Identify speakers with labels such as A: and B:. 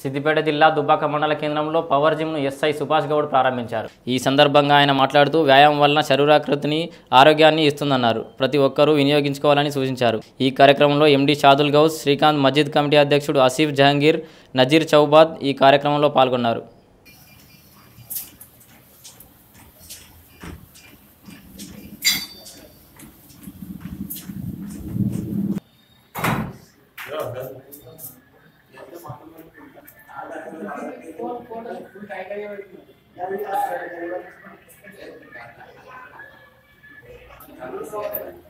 A: సిద్దిపేట జిల్లా దుబ్బాక మండల కేంద్రంలో పవర్ జిమ్ను ఎస్ఐ సుభాష్ గౌడ్ ప్రారంభించారు. ఈ సందర్భంగా ఆయన మాట్లాడుతూ వ్యాయామం వలన శరీరాకృతిని ఆరోగ్యాన్ని ఇస్తుందన్నారు. ప్రతి ఒక్కరూ వినియోగించుకోవాలని సూచించారు. ఈ కార్యక్రమంలో ఎండి షాదుల్ గౌస్, శ్రీకాంత్, మస్జిద్ కమిటీ అధ్యక్షుడు ఆసిఫ్ జహంగీర్, నజీర్ చౌబాద్ ఈ కార్యక్రమంలో పాల్గొన్నారు.
B: Gracias.